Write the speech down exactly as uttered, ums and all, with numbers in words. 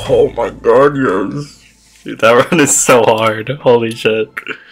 Oh my god, yes. Dude, that run is so hard. Holy shit.